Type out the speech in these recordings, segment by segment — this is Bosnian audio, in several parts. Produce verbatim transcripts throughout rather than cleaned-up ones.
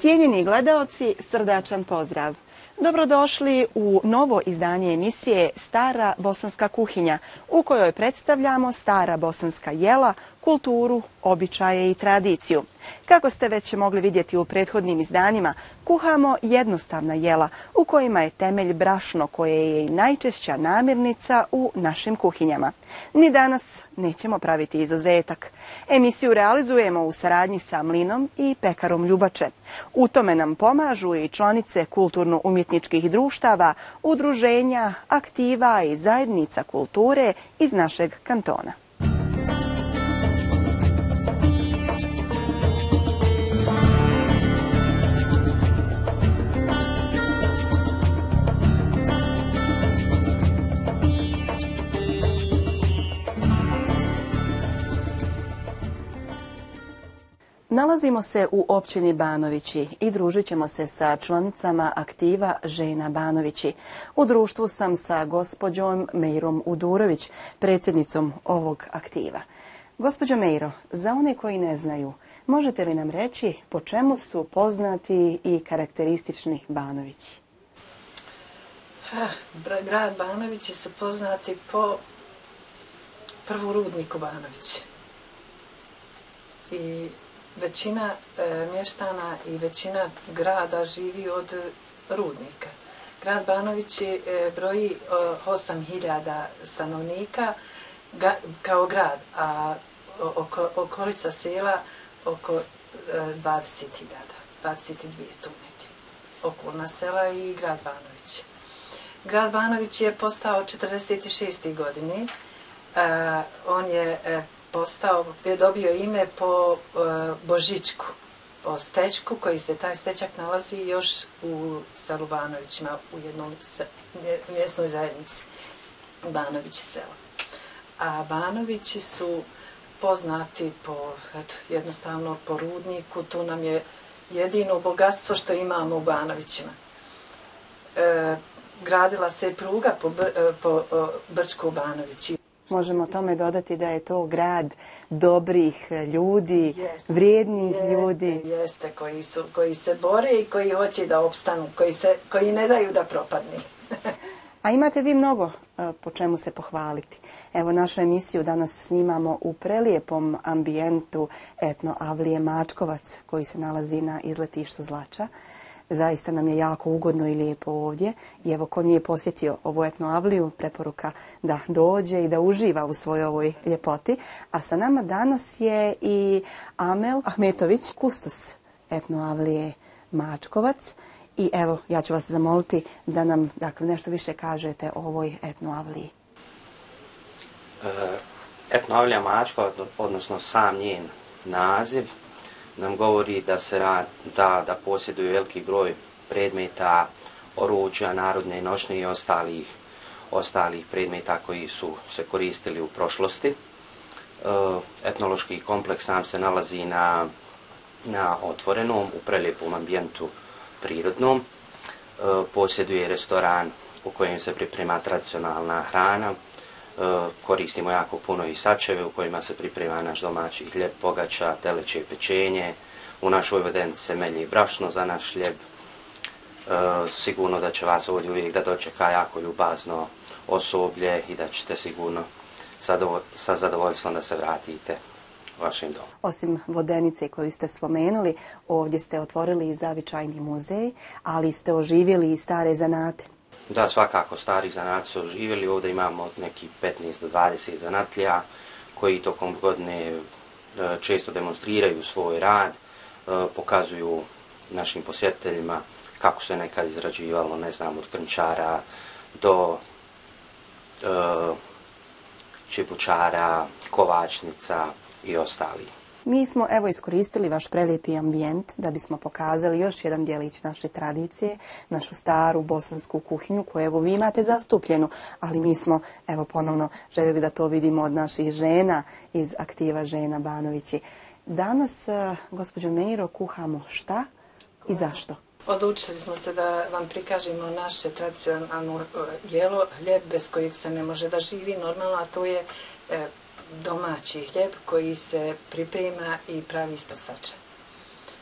Cijenjeni gledaoci, srdačan pozdrav. Dobrodošli u novo izdanje emisije Stara bosanska kuhinja, u kojoj predstavljamo stara bosanska jela, kulturu, običaje i tradiciju. Kako ste već mogli vidjeti u prethodnim izdanjima, kuhamo jednostavna jela u kojima je temelj brašno, koje je i najčešća namirnica u našim kuhinjama. Ni danas nećemo praviti izuzetak. Emisiju realizujemo u saradnji sa Mlinom i pekarom Ljubače. U tome nam pomažu i članice kulturno-umjetničkih društava, udruženja, aktiva i zajednica kulture iz našeg kantona. Nalazimo se u općini Banovići i družit ćemo se sa članicama aktiva Žena Banovići. U društvu sam sa gospođom Mejrom Udurović, predsjednicom ovog aktiva. Gospođo Mejro, za one koji ne znaju, možete li nam reći po čemu su poznati i karakteristični Banovići? Grad Banovići su poznati po prvu rudniku Banovići. I većina e, mještana i većina grada živi od rudnika. Grad Banovići e, broji e, osam hiljada stanovnika ga, kao grad, a oko, okolica sela oko e, dvadeset hiljada, dvadeset dvije tu negdje. Okolna sela i grad Banović. Grad Banović je postao četrdeset šeste godine. E, on je e, postao, je dobio ime po e, Božičku, po stečku koji se, taj stečak nalazi još u selu Banovićima, u jednom se, mjesnoj zajednici Banovići sela. A Banovići su poznati po, eto, jednostavno po rudniku, tu nam je jedino bogatstvo što imamo u Banovićima. E, gradila se pruga po, po Brčku Banovići. Možemo tome dodati da je to grad dobrih ljudi, jeste, vrijednih jeste, ljudi. Jeste, koji, su, koji se bore i koji hoće da opstanu, koji, se, koji ne daju da propadne. A imate vi mnogo uh, po čemu se pohvaliti. Evo, našu emisiju danas snimamo u prelijepom ambijentu etno avlije Mačkovac, koji se nalazi na izletištu Zlača. Zaista nam je jako ugodno i lijepo ovdje i evo, ko nije posjetio ovu etno avliju, preporuka da dođe i da uživa u svojoj ovoj ljepoti. A sa nama danas je i Amel Ahmetović, kustos etno avlije Mačkovac. I evo, ja ću vas zamoliti da nam, dakle, nešto više kažete o ovoj etno avliji. Etno avlija Mačkovac, odnosno sam njen naziv, nam govori da se rad, da, da posjeduju veliki broj predmeta, oruđa, narodne nošnje i ostalih, ostalih predmeta koji su se koristili u prošlosti. Etnološki kompleks sam se nalazi na, na otvorenom, u prelijepom ambijentu prirodnom. Posjeduje restoran u kojem se priprema tradicionalna hrana. Koristimo jako puno i sačeve u kojima se priprema naš domaći hljeb, pogača, teleće pečenje. U našoj vodenici se melje brašno za naš hljeb. E, sigurno da će vas ovdje uvijek da dočeka jako ljubazno osoblje i da ćete sigurno zadovo sa zadovoljstvom da se vratite vašim domom. Osim vodenice koju ste spomenuli, ovdje ste otvorili i zavičajni muzej, ali ste oživjeli i stare zanate. Da, svakako stari zanati su oživjeli. Ovdje imamo neki petnaest do dvadeset zanatlija koji tokom godine često demonstriraju svoj rad, pokazuju našim posjetiteljima kako se nekad izrađivalo, ne znam, od krnčara do e, čipučara, kovačnica i ostali. Mi smo evo iskoristili vaš prelijepi ambijent da bismo pokazali još jedan djelić naše tradicije, našu staru bosansku kuhinju koju evo vi imate zastupljenu, ali mi smo evo ponovno željeli da to vidimo od naših žena iz aktiva Žena Banovići. Danas, gospođo Mejro, kuhamo šta i zašto? Odlučili smo se da vam prikažemo naše tradicionalno jelo, hljeb bez kojeg se ne može da živi normalno, a to je domaći hljeb koji se priprema i pravi ispod sača.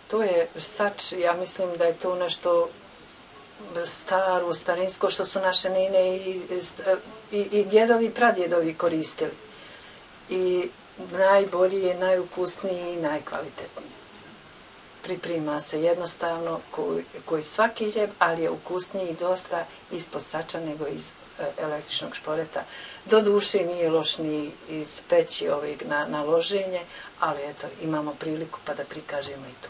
To je sač, ja mislim da je to nešto staro, starinsko, što su naše nine i, i, i djedovi i pradjedovi koristili. I najbolji je, najukusniji i najkvalitetniji. Priprema se jednostavno koji, koji svaki hljeb, ali je ukusniji dosta ispod sača nego iz e, električnog šporeta. Do duše nije loš ni iz peći ovih na, na loženje, ali eto, imamo priliku pa da prikažemo i to.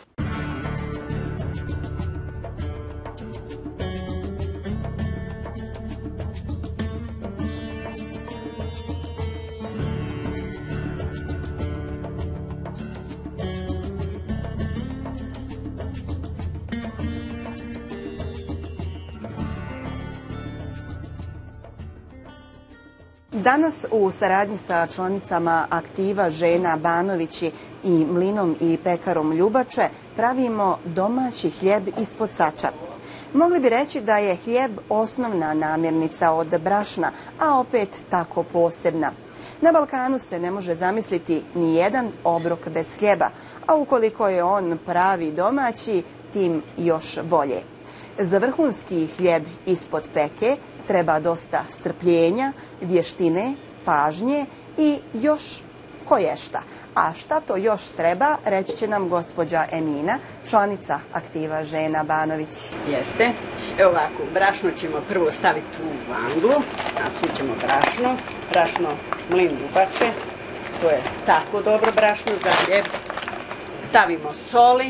Danas u saradnji sa članicama aktiva Žena Banovići i Mlinom i pekarom Ljubače pravimo domaći hljeb ispod sača. Mogli bi reći da je hljeb osnovna namirnica od brašna, a opet tako posebna. Na Balkanu se ne može zamisliti ni jedan obrok bez hljeba, a ukoliko je on pravi domaći, tim još bolje. Za vrhunski hljeb ispod peke treba dosta strpljenja, vještine, pažnje i još koješta. A šta to još treba, reći će nam gospođa Emina, članica aktiva Žena Banović. Jeste. Evo ovako, brašno ćemo prvo staviti u vanglu, nasućemo brašno, brašno Mlin Ljubače, to je tako dobro brašno za hljeb. Stavimo soli,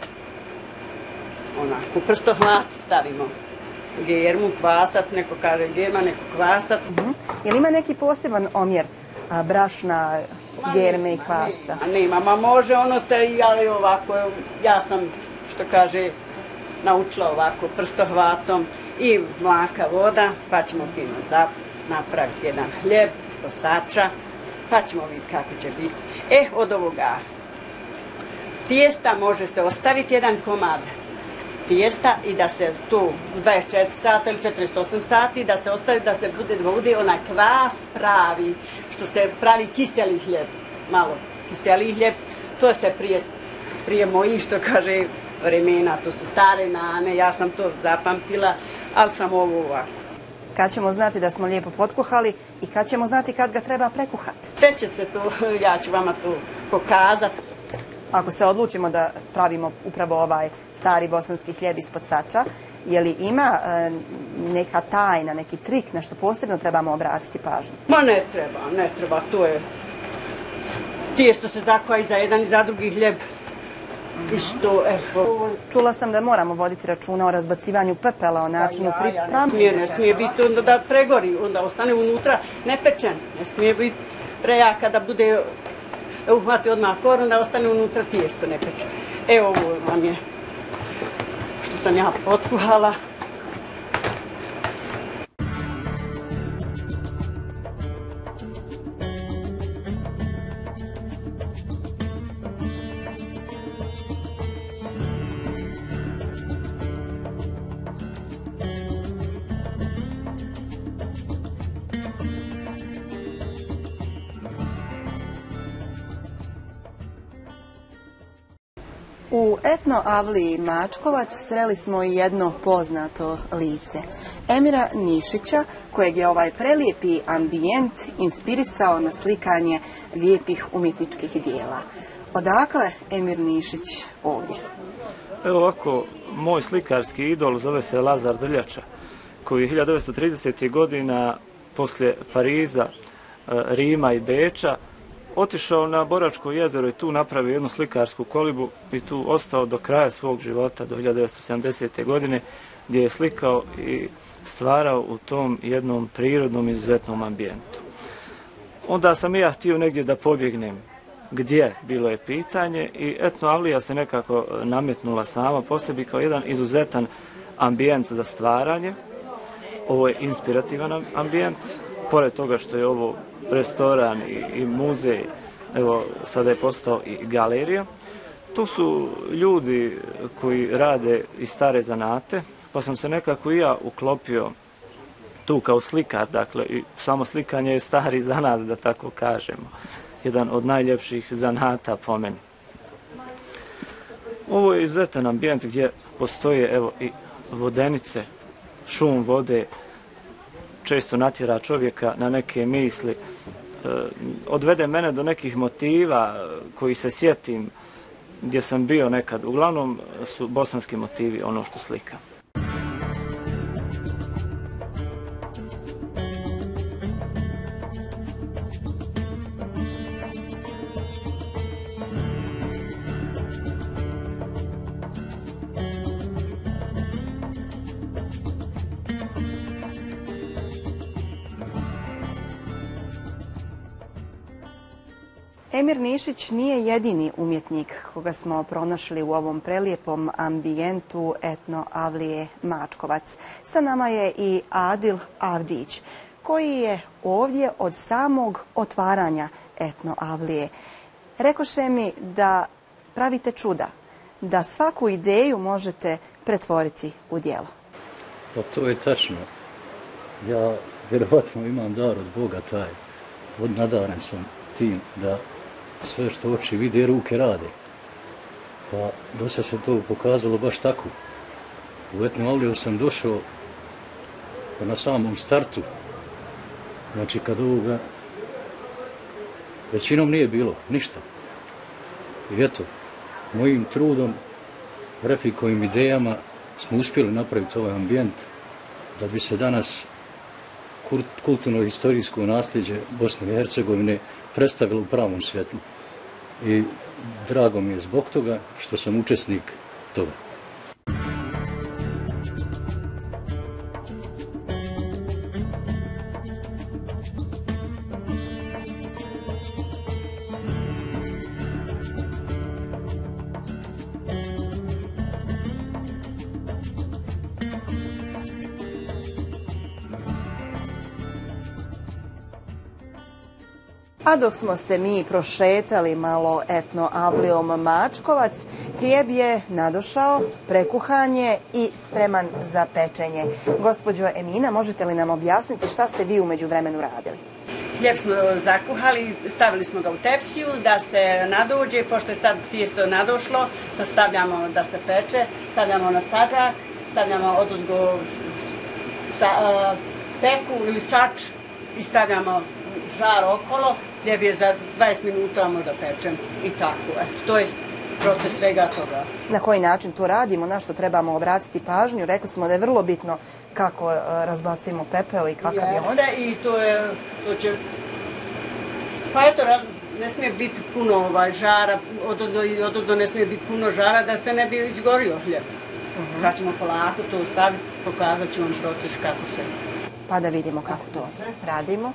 onako prstohvat, stavimo germu, kvasat, neko kaže germa, neko kvasat. Uh-huh. Je li ima neki poseban omjer a, brašna, germe i kvasca? Nema, nema, ma može ono se, ali ovako, ja sam, što kaže, naučila ovako prstohvatom i mlaka, voda, pa ćemo fino zap, napraviti jedan hljeb ispod sača, pa ćemo vidjeti kako će biti. E, od ovoga tijesta može se ostaviti jedan komad tijesta i da se tu dvadeset četiri sata ili četrdeset osam sati da se ostavi, da se bude, da bude onaj kvas pravi, što se pravi kiseli hljeb, malo kiseli hljeb, to se prije, prije mojih, što kaže, vremena, to su stare nane, ja sam to zapamtila, ali sam ovo ovako. Kad ćemo znati da smo lijepo potkuhali i kad ćemo znati kad ga treba prekuhati? Sve će se to, ja ću vama to pokazati. Ako se odlučimo da pravimo upravo ovaj stari bosanski hljeb ispod sača, je li ima e, neka tajna, neki trik, nešto posebno trebamo obratiti pažnju? Ma ne treba, ne treba, to je... Tijesto se zakvaja i za jedan i za drugi hljeb. Isto, evo. Čula sam da moramo voditi računa o razbacivanju pepela, o načinu ja, ja, priprave. Ne smije, ne smije biti onda da pregori, onda ostane unutra nepečen. Ne smije biti prejaka da bude, da uhvati odmah koron, da ostane unutra tijesto nepečen. Evo ovo vam je što sam ja potkuhala. U etno avliji Mačkovac sreli smo i jedno poznato lice. Emira Nišića, kojeg je ovaj prelijepi ambijent inspirisao na slikanje lijepih umjetničkih dijela. Odakle Emir Nišić ovdje? Evo ovako, moj slikarski idol zove se Lazar Drljača, koji je hiljadu devetsto tridesetih godina poslije Pariza, Rima i Beča otišao na Boračko jezero i tu napravio jednu slikarsku kolibu i tu ostao do kraja svog života, do hiljadu devetsto sedamdesete godine, gdje je slikao i stvarao u tom jednom prirodnom izuzetnom ambijentu. Onda sam i ja htio negdje da pobjegnem. Gdje, bilo je pitanje, i etno avlija se nekako nametnula sama po sebi kao jedan izuzetan ambijent za stvaranje. Ovo je inspirativan ambijent, pored toga što je ovo restoran i, i muzej, evo sada je postao i galerija. Tu su ljudi koji rade i stare zanate, pa sam se nekako i ja uklopio tu kao slikar, dakle i samo slikanje je stari zanat, da tako kažemo, jedan od najljepših zanata po meni. Ovo je izuzetan ambijent gdje postoje evo i vodenice, šum vode, često natjera čovjeka na neke misli, odvede mene do nekih motiva koji se sjetim gdje sam bio nekad. Uglavnom su bosanski motivi ono što slika. Emir Nišić nije jedini umjetnik koga smo pronašli u ovom prelijepom ambijentu etno Avlije Mačkovac. Sa nama je i Adil Avdić, koji je ovdje od samog otvaranja etno Avlije. Rekoše mi da pravite čuda, da svaku ideju možete pretvoriti u djelo. Pa to je tačno. Ja vjerovatno imam dar od Boga taj. Nadaren sam tim da sve što oči vide i ruke rade. Pa do sad se to pokazalo baš tako. U etno Avliju sam došao na samom startu. Znači kad ovoga većinom nije bilo ništa. I eto, mojim trudom, Refikovim idejama smo uspjeli napraviti ovaj ambijent da bi se danas kulturno-historijsko nasljeđe Bosne i Hercegovine predstavilo u pravom svjetlu. I drago mi je zbog toga što sam učesnik toga. A dok smo se mi prošetali malo etno Avlijom Mačkovac, hljeb je nadošao, prekuhan je i spreman za pečenje. Gospođo Emina, možete li nam objasniti šta ste vi u međuvremenu radili? Hljeb smo zakuhali, stavili smo ga u tepsiju da se nadođe, pošto je sad tijesto nadošlo, sad stavljamo da se peče, stavljamo na sadžak, stavljamo odozgo sa, uh, peku ili sač i stavljamo žar okolo, gdje bi je za dvadeset minuta možda pečem i tako. Eto, to je proces svega toga. Na koji način to radimo, na što trebamo obratiti pažnju? Rekli smo da je vrlo bitno kako uh, razbacujemo pepeo i kakav je on. Jeste, i to je, to će, pa eto, ne smije biti puno ovaj, žara, odozdo i odozdo ne smije biti puno žara da se ne bi izgorio hljeb. Uh-huh. Sad ćemo polako to staviti, pokazat ću vam proces kako se... Pa da vidimo kako to radimo.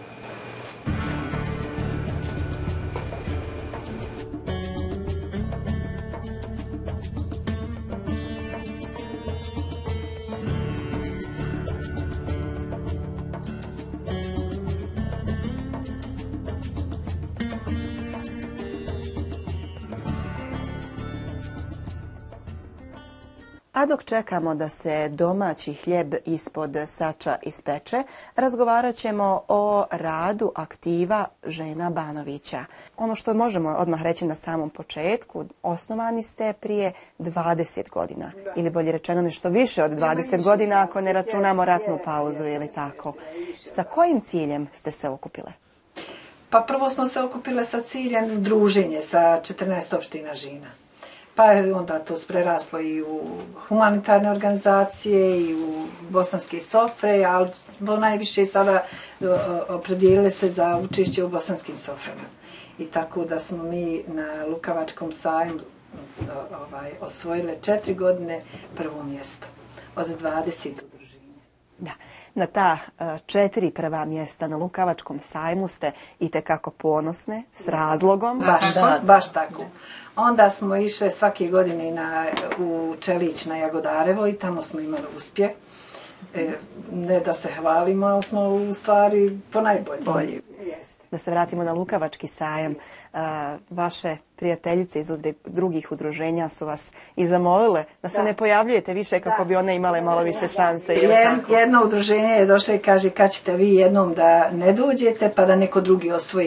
A dok čekamo da se domaći hljeb ispod sača ispeče, razgovarat ćemo o radu aktiva žena Banovića. Ono što možemo odmah reći na samom početku, osnovani ste prije dvadeset godina, ili bolje rečeno nešto više od dvadeset godina ako ne računamo ratnu pauzu ili tako. Sa kojim ciljem ste se okupile? Pa prvo smo se okupile sa ciljem druženje sa četrnaest opština žena. Pa je onda to preraslo i u humanitarne organizacije i u bosanske sofre, ali najviše sada opredijelile se za učešće u bosanskim soframa. I tako da smo mi na Lukavačkom sajmu ovaj, osvojile četiri godine prvo mjesto od dvadeset udruženja. Da. Na ta četiri prva mjesta na Lukavačkom sajmu ste itekako ponosne, s razlogom. Baš, baš tako. Onda smo išle svake godine na, u Čelić na Jagodarevo i tamo smo imali uspjeh. E, ne da se hvalimo, ali smo u stvari ponajbolji. Bolji. Da se vratimo na Lukavački sajam. A, vaše prijateljice iz drugih udruženja su vas i zamolile da se da. ne pojavljujete više kako da. bi one imale malo više šanse. Jed, jedno udruženje je došlo i kaže kad ćete vi jednom da ne dođete pa da neko drugi osvoji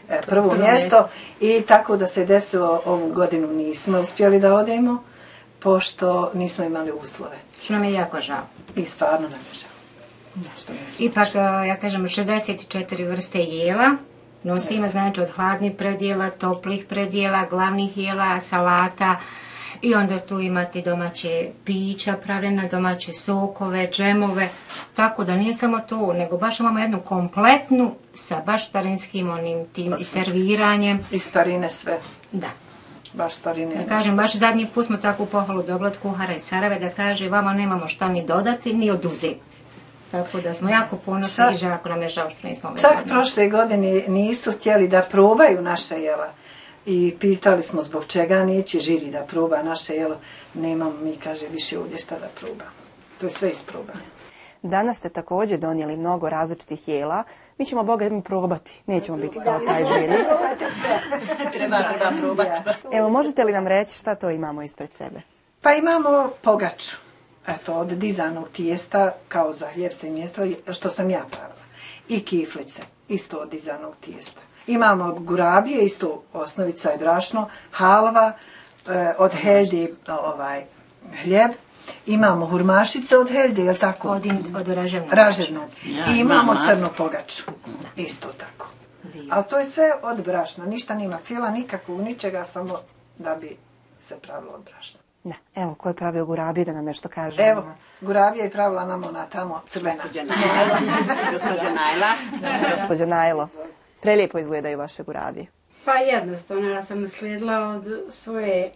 prvo mjesto i tako da se desilo ovu godinu nismo uspjeli da odemo, pošto nismo imali uslove. Što nam je jako žao. I stvarno nam je žao. Ipak, ja kažem, šezdeset četiri vrste jela nosimo, znači od hladnih predjela, toplih predjela, glavnih jela, salata i onda tu imate domaće pića pravljena, domaće sokove, džemove, tako da nije samo to, nego baš imamo jednu kompletnu sa baš starinskim onim tim i serviranjem. I starine sve. Da. Baš starine. Da kažem, baš zadnji put smo takvu pohvalu dobili od kuhara iz Sarajeva da kaže vama nemamo šta ni dodati ni oduzeti. Tako da smo jako ponosni i žako nam je žao što nismo ove Čak godine. prošle godine nisu htjeli da probaju naše jela. I pitali smo zbog čega neće žiri da proba naše jelo. Nemamo mi, kaže, više ovdje šta da proba. To je sve isprobano. Danas ste također donijeli mnogo različitih jela. Mi ćemo, Boga mi, probati. Nećemo biti kao taj žiri. Treba, treba probati. Evo, možete li nam reći šta to imamo ispred sebe? Pa imamo pogaču. Eto, od dizanog tijesta, kao za hljeb se mjesto, što sam ja pravila. I kiflice, isto od dizanog tijesta. Imamo gurabije, isto osnovica je brašno, halva, e, od heldi ovaj, hljeb. Imamo hurmašice od heldi, je li tako? Od, od raževnog. Raževnog. Ja, I imamo mama. crnu pogaču. Isto tako. Ali to je sve od brašna. Ništa nima fila, nikakvog, ničega, samo da bi se pravilo od brašna. Da, evo, ko je pravio gurabije da nam nešto kaže? Evo, gurabija je pravila nam ona tamo crvena. Gospođa Najla. Gospođa Najlo, prelijepo izgledaju vaše gurabije. Pa jednostavno, ja sam naslijedila od svoje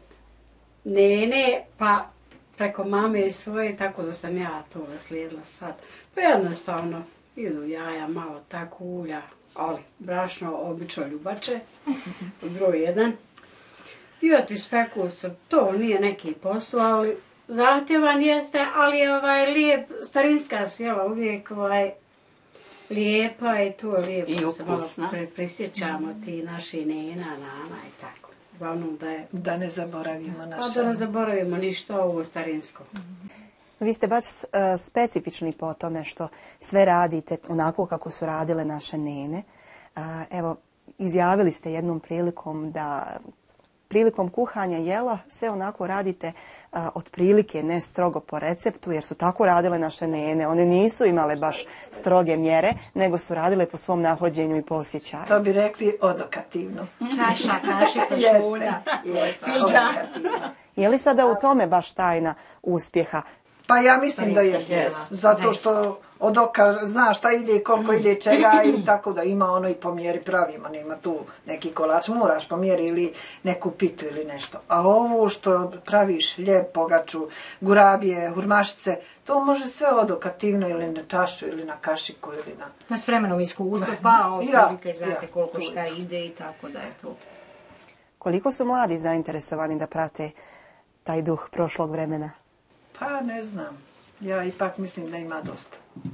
nene, pa preko mame i svoje, tako da sam ja to naslijedila sad. Pa jednostavno, idu jaja, malo tako ulja, ali brašno, obično ljubače, broj jedan. I oti speku se, to nije neki posao, ali zahtjevan jeste, ali je ovaj lijep, starinska su jela uvijek ovaj lijepa i to je lijepo. I se malo ukusna. pri- prisjećamo ti naši nena, nana i tako. Uglavnom da je, Da ne zaboravimo pa naše. da ne zaboravimo ništa ovo starinsko. Vi ste baš e, specifični po tome što sve radite onako kako su radile naše nene. A, evo, izjavili ste jednom prilikom da prilikom kuhanja jela sve onako radite a, otprilike, ne strogo po receptu, jer su tako radile naše nene. One nisu imale baš stroge mjere, nego su radile po svom nahođenju i po osjećaju. To bi rekli odokativno. Čaša, kaši, Jeste, košulja. jeste, odokativno. Je li sada u tome baš tajna uspjeha? Pa ja mislim da jeste. Zato što od oka zna šta ide, koliko ide čega i tako da ima ono i po mjeri pravimo. Nema tu neki kolač, moraš po mjeri ili neku pitu ili nešto. A ovo što praviš hljeb, pogaču, gurabije, hurmašice, to može sve odokativno ili na čašu ili na kašiku ili na... Na s vremenom iskustvo, pa Ja, otprilike znate ja, koliko to šta je. ide i tako da je to. Koliko su mladi zainteresovani da prate taj duh prošlog vremena? Pa ne znam. Ja ipak mislim da ima dosta.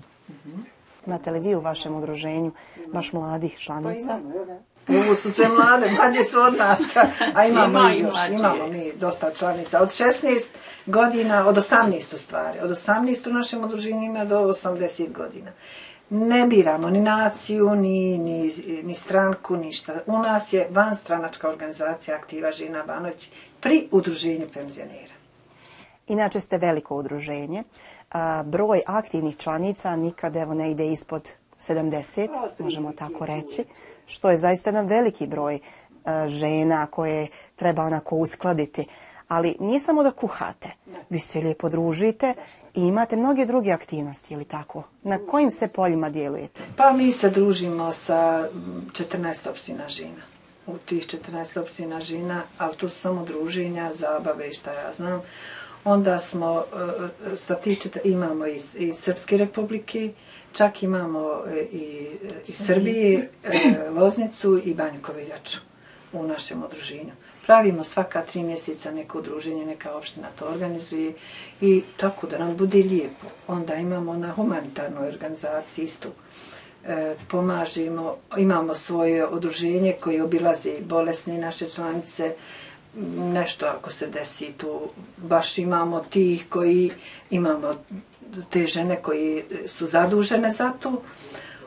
Imate li vi u vašem udruženju baš mladih članica? Ovo su sve mlade, mlađe su od nas, a imamo Ima i i još, mlađe. imamo mi dosta članica. Od šesnaest godina, od osamnaest u stvari, od osamnaest u našem udruženju ima do osamdeset godina. Ne biramo ni naciju, ni, ni, ni stranku, ništa. U nas je vanstranačka organizacija Aktiva žena Banović pri udruženju penzionera. Inače ste veliko udruženje. A, broj aktivnih članica nikad evo ne ide ispod sedamdeset, možemo tako reći, što je zaista jedan veliki broj a, žena koje treba onako uskladiti. Ali nije samo da kuhate, vi se lijepo družite i imate mnoge druge aktivnosti, ili tako? Na kojim se poljima djelujete? Pa mi se družimo sa četrnaest opština žena. U tih četrnaest opština žena, ali tu su samo druženja, zabave i šta ja znam. Onda smo, e, sa tih čet... imamo iz, iz Srpske republike, čak imamo e, i iz Srbije, e, Loznicu i Banju Koviljaču u našem udruženju. Pravimo svaka tri mjeseca neko udruženje, neka opština to organizuje i tako da nam bude lijepo. Onda imamo na humanitarnoj organizaciji isto. E, pomažemo, imamo svoje udruženje koje obilaze bolesne naše članice, nešto ako se desi tu, baš imamo tih koji, imamo te žene koji su zadužene za to.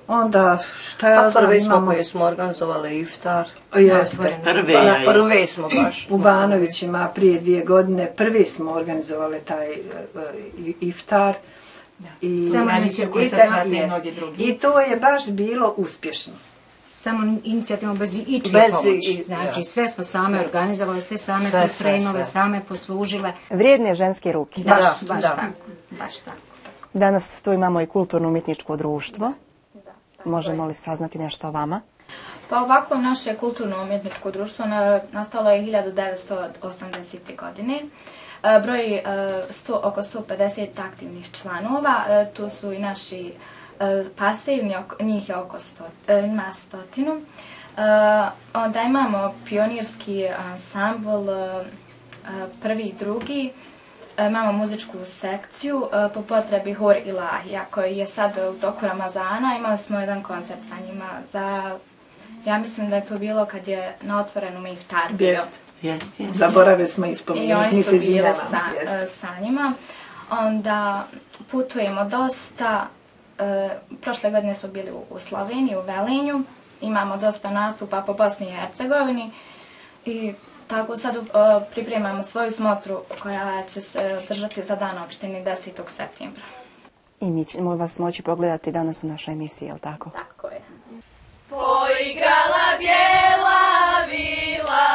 Onda, šta ja znam, prvi smo imamo... koji smo organizovali iftar. Jeste. Prvi, ja, prvi smo baš. U Banovićima prije dvije godine prvi smo organizovali taj uh, iftar. I, Samo i, inicijativa i, mnogi drugi. I to je baš bilo uspješno. Samo inicijativno bez ičije Bez pomoći. i- Znači ja. sve smo same Sve. organizovali, sve same Sve, sve, pripremile, sve. same poslužile. Vrijedne ženske ruke. Baš, Da, baš da. tako. Baš tako. Danas tu imamo i kulturno-umjetničko društvo. Možemo li saznati nešto o vama? Pa ovako naše kulturno-umjetničko društvo na, nastalo je hiljadu devetsto osamdesete. godine. E, broji e, sto, oko sto pedeset aktivnih članova. E, tu su i naši e, pasivni, oko, njih je oko sto, e, ima stotinu. E, onda imamo pionirski ansambl, e, prvi i drugi. E, Imamo muzičku sekciju, e, po potrebi Hor Ilahija, koji je sad u toku Ramazana. Imali smo jedan koncert sa njima za, ja mislim da je to bilo kad je na otvorenom iftar bio. Jest. Jest, jest. Zaboravili smo I ispomenuti, oni mi su se bili izvinjavamo. sa, Jest. e, sa njima. Onda putujemo dosta. E, prošle godine smo bili u, u Sloveniji, u Velenju. Imamo dosta nastupa po Bosni i Hercegovini. I tako sad uh, pripremamo svoju smotru koja će se održati za dan opštine desetog septembra. I mi ćemo vas moći pogledati danas u našoj emisiji, je li tako? Tako je. Poigrala bijela vila,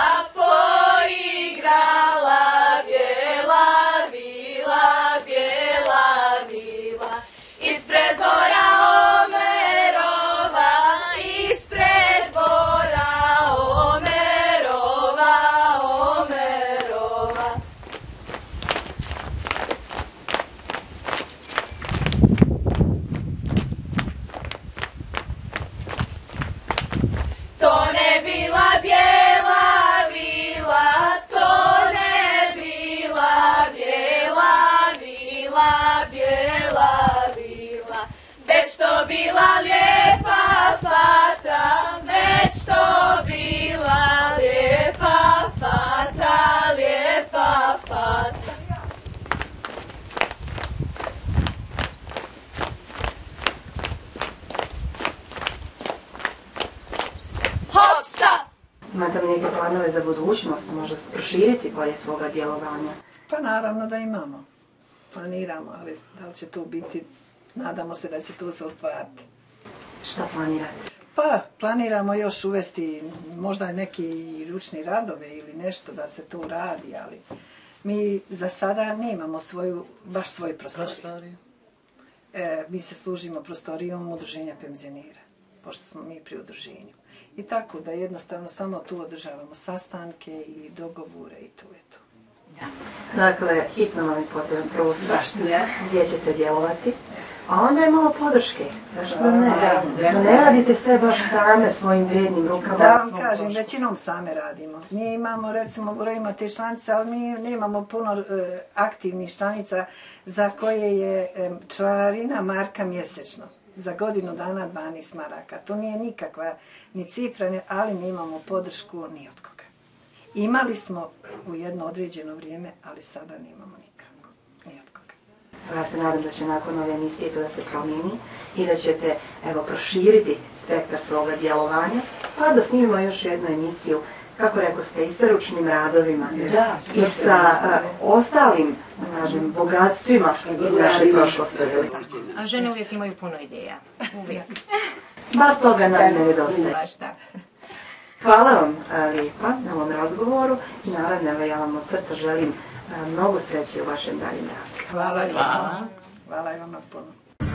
poigrala bijela vila, bijela vila, ispred dvora Omerova, ispred dvora Omerova, Omerova. To ne bila bijela vila, to ne bila bijela vila, bijela vila, već to bila lijepa fata, već to bila lijepa fata, lijepa fata. Hopsa! Imate li neke planove za budućnost, možda proširiti polje svoga djelovanja? Pa naravno da imamo. Planiramo, ali da li će to biti, nadamo se da će to se ostvariti. Šta planirate? Pa planiramo još uvesti možda neki ručni radove ili nešto da se to radi, ali mi za sada nemamo svoju, baš svoju prostoriju. Prostoriju. E, mi se služimo prostorijom udruženja penzionera, pošto smo mi pri udruženju. I tako da jednostavno samo tu održavamo sastanke i dogovore i to je to. Dakle, hitno vam je potreban prostor gdje ćete djelovati, a onda je malo podrške. Zašto da ne? Da ne radite sve baš same svojim vrijednim rukama. Da vam kažem, većinom same radimo. Mi imamo, recimo, brojimo te članice, ali mi nemamo puno e, aktivnih članica za koje je e, članarina marka mjesečno. Za godinu dana dvanaest maraka. To nije nikakva ni cifra, ali nemamo podršku ni od koga. Imali smo u jedno određeno vrijeme, ali sada nemamo nikako, ni od koga. Ja se nadam da će nakon ove emisije to da se promijeni i da ćete evo, proširiti spektar svoga djelovanja, pa da snimimo još jednu emisiju, kako rekao ste, i sa ručnim radovima Da, i sa uh, ostalim kažem, bogatstvima iz naše prošlosti. A žene uvijek imaju puno ideja. Uvijek. Bar toga nam ne nedostaje. Baš tako. Hvala vam uh, lijepa na ovom razgovoru i naravno evo, ja vam od srca želim uh, mnogo sreće u vašem daljem radu. Hvala i vama. Hvala i vama puno.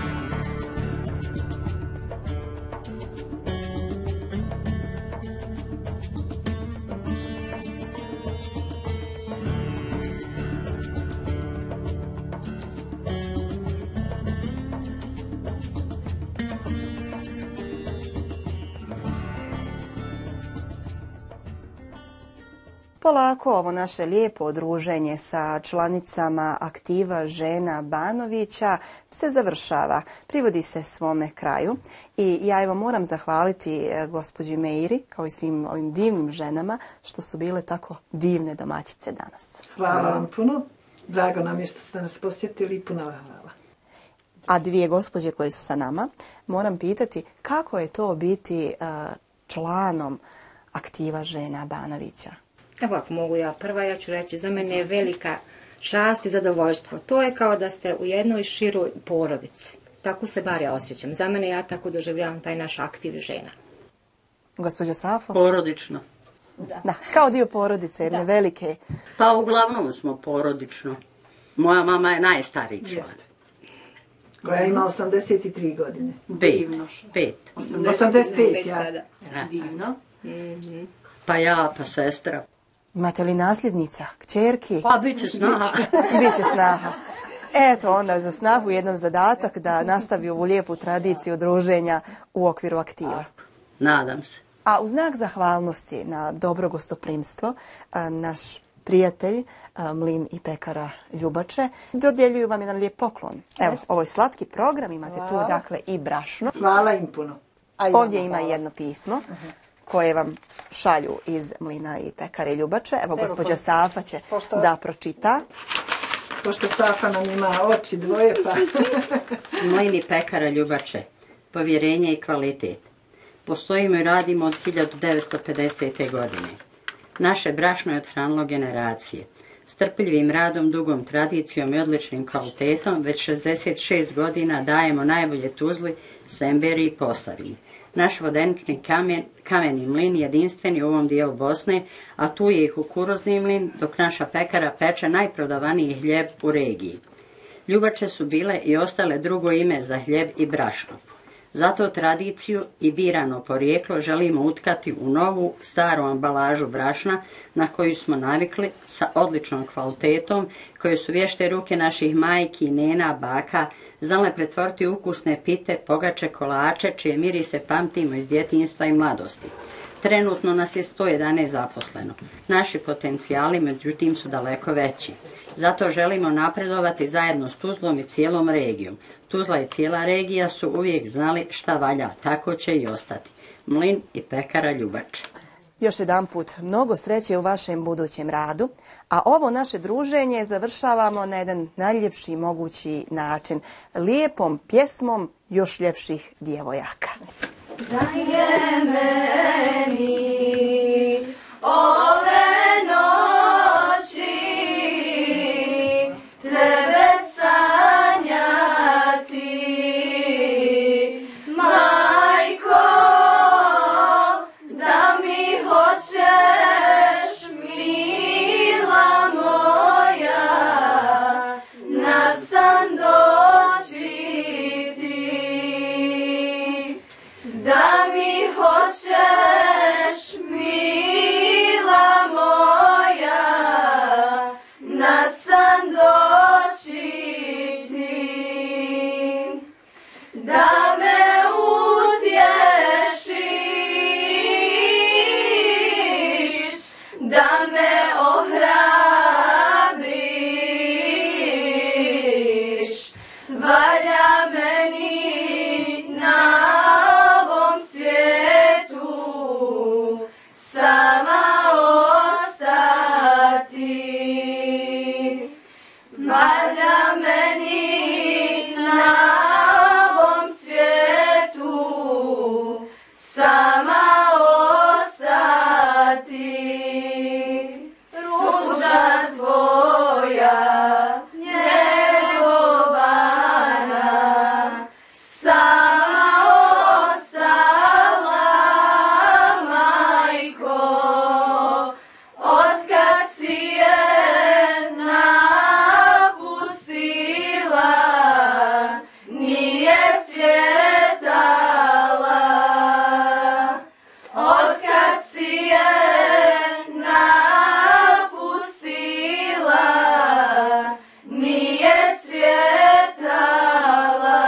Polako ovo naše lijepo druženje sa članicama aktiva žena Banovića se završava, privodi se svome kraju i ja evo moram zahvaliti gospođi Meiri kao i svim ovim divnim ženama što su bile tako divne domaćice danas. Hvala vam puno, drago nam je što ste nas posjetili i puno hvala. a dvije gospođe koje su sa nama, moram pitati kako je to biti članom aktiva žena Banovića? Evo ako mogu ja prva, ja ću reći, za mene je velika čast i zadovoljstvo. To je kao da ste u jednoj široj porodici. Tako se bar ja osjećam. Za mene ja tako doživljavam taj naš aktiv žena. Gospođo Safo? Porodično. Da, da kao dio porodice, jedne velike. Pa uglavnom smo porodično. Moja mama je najstariji član. Koja ima osamdeset tri godine. Pet. Pet. osamdeset pet, ja. Divno. Pa ja, pa sestra. Imate li nasljednica, kćerki? Pa bit će snaha. Biće snaha. Eto onda za snahu jedan zadatak da nastavi ovu lijepu tradiciju druženja u okviru aktiva. Nadam se. A u znak zahvalnosti na dobro gostoprimstvo, naš prijatelj Mlin i pekara Ljubače dodjeljuju vam jedan lijep poklon. Evo, ovo je slatki program, imate tu dakle i brašno. Hvala im puno. Ovdje ima jedno pismo koje vam šalju iz Mlina i pekare Ljubače. Evo, gospođa Safa će da pročita. Pošto Safa nam ima oči dvoje, pa... Mlin i pekara Ljubače, povjerenje i kvalitet. Postojimo i radimo od hiljadu devetsto pedesete. godine. Naše brašno je odhranilo generacije. S trpljivim radom, dugom tradicijom i odličnim kvalitetom već šezdeset šest godina dajemo najbolje Tuzli, Semberi i Posavini. Naš vodenični kamen, kameni mlin jedinstveni u ovom dijelu Bosne, a tu je i kukuruzni mlin, dok naša pekara peče najprodavaniji hljeb u regiji. Ljubače su bile i ostale drugo ime za hljeb i brašno. Zato tradiciju i birano porijeklo želimo utkati u novu, staru ambalažu brašna na koju smo navikli sa odličnom kvalitetom, koje su vješte ruke naših majki, nena, baka, znale pretvoriti ukusne pite, pogače, kolače, čije mirise pamtimo iz djetinjstva i mladosti. Trenutno nas je sto jedanaest zaposleno. Naši potencijali, međutim, su daleko veći. Zato želimo napredovati zajedno s Tuzlom i cijelom regijom. Tuzla i cijela regija su uvijek znali šta valja, tako će i ostati. Mlin i pekara Ljubače. Još jedan put mnogo sreće u vašem budućem radu, a ovo naše druženje završavamo na jedan najljepši mogući način, lijepom pjesmom još ljepših djevojaka. Daje meni ove noći tebe sanjati, majko, da mi hoćeš, mila moja, na san doći ti. Da mi hoćeš, mila moja, na san doći ti. Da me utješiš, da me ohrabriš, valja meni na sama ostati. Valja meni na ovom svijetu sama ostati. Ruža tvoja njegovana sama ostala, majko, otkad si je napustila, nije cvjetala. Otkad si je napustila, nije cvjetala.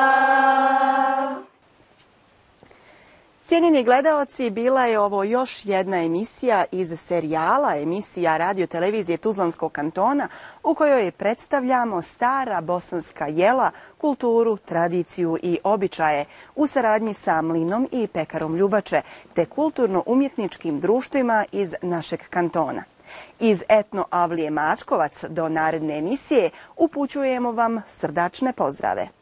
Cijenjeni gledaoci, bila je ovo još jedna emisija iz serijala emisija radio televizije Tuzlanskog kantona u kojoj predstavljamo stara bosanska jela, kulturu, tradiciju i običaje u saradnji sa Mlinom i pekarom Ljubače te kulturno-umjetničkim društvima iz našeg kantona. Iz etno Avlije Mačkovac do naredne emisije upućujemo vam srdačne pozdrave.